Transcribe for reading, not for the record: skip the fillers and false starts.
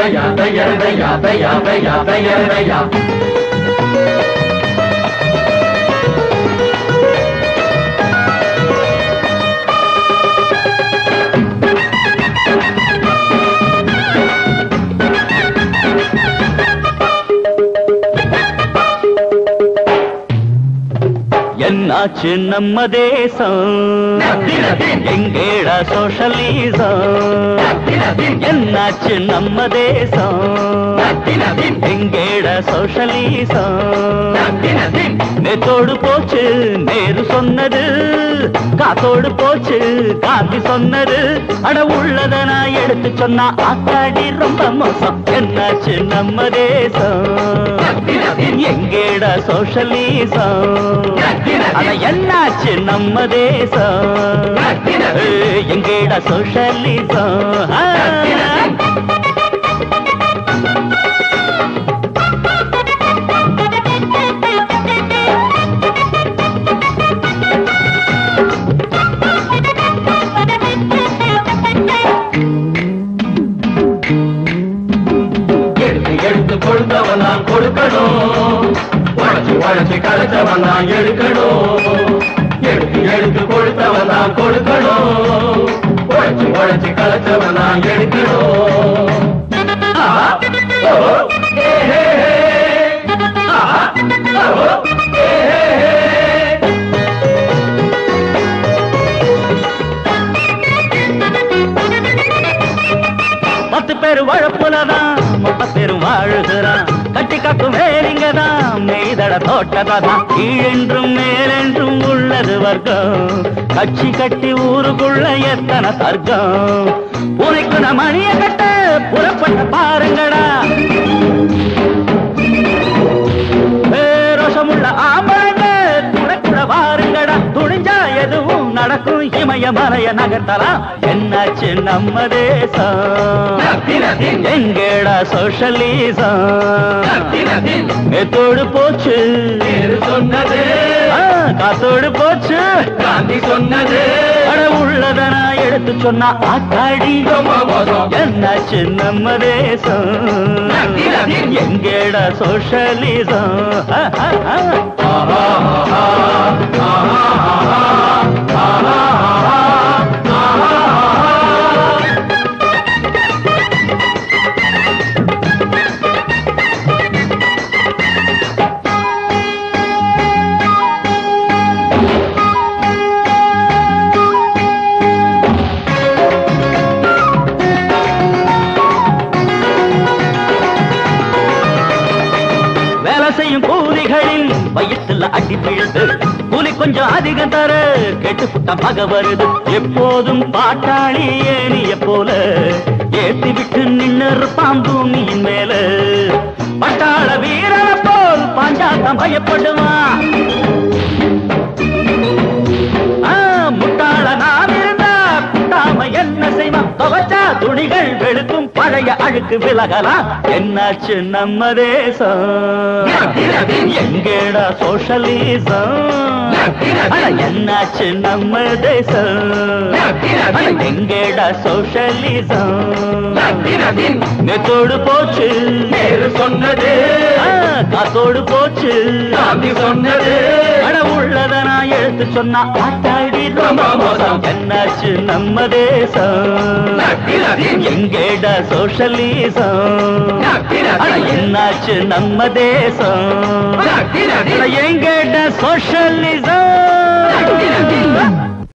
என்னாச்சு நம்ம தேசம் எங்கேடா சோஷலிசம் என்னாச்சு நம்ம தேசம் எங்கேடா சோஷலிசம் நேத்தோடு போச்சு நேரு சொன்னது காத்தோடு போச்சு காந்தி சொன்னது அட உள்ளத நான் எடுத்து சொன்னா ஆத்தாடி ரொம்ப மோசம் என்னாச்சு நம்ம தேசம் எங்கேடா சோஷலிசம் அட என்னாச்சு நம்ம தேசம் எங்கேடா சோஷலிசம் எடுத்து கொடுத்தவன் நான் கொடுக்கணும் உழைச்சு கலைச்சவன் நான் எடுக்கணும் எடுத்து கொடுத்தவன் நான் கொடுக்கணும் உழைச்சு கலைச்சவன் நான் எடுக்கணும் பத்து பேரு வழப்புலதான் மொத்த பேரும் வாழுகிறான் கட்டி காக்கும் வேலிங்கதான் மெய்தட தோட்டதான் கீழென்றும் மேலென்றும் உள்ளது வர்க்கம் கட்சி கட்டி ஊருக்குள்ள எத்தனை தர்க்கம் உனக்கு நான் மணிய கட்ட புறப்பட்ட பாருங்கடா ரோஷமுள்ள ஆம்பளங்க துணைக்குள்ள வாருங்கடா துணிஞ்சா எதுவும் நடக்கும் இமய மலைய நகர்த்தலாம் என்னாச்சு நம்ம தேசம் எங்கேடா சோஷலிசம் நேத்தோடு போச்சு சொன்னது காத்தோடு போச்சு காந்தி சொன்னது அட உள்ளத நான் எடுத்து சொன்னா ஆத்தாடி என்னாச்சு நம்ம தேசம் எங்கேடா சோஷலிசம் கூலிகளில் வயிற்றுல அடி விழுது கூலி கொஞ்சம் அதிகம் தர கெட்டு புட்ட பக வருது எப்போதும் பாட்டாளி ஏனிய போல ஏத்தி விட்டு நின்னிருப்பான் பூமியின் மேல பட்டாள வீரன போல் பாஞ்சாட்டம் பயப்படுவான் முட்டாள நாம் இருந்தா குட்டாம என்ன செய்வான் துவச்சா துணிகள் வெளுக்கும் பழைய அழுக்கு விலகலாம் என்னாச்சு நம்ம தேசம் எங்கேடா சோஷலிசம் என்னாச்சு நம்ம தேசம் எங்கேடா சோஷலிசம் நேத்தோடு போச்சு சொன்னது காத்தோடு போச்சு காந்தி சொன்னது அட உள்ளத நான் எடுத்து சொன்னா ஆட்டாடி ரொம்ப மோசம் என்னாச்சு நம்ம தேசம் எங்கேடா சோஷலிசம் என்னாச்சு நம்ம தேசம் எங்கேடா சோஷலிசம்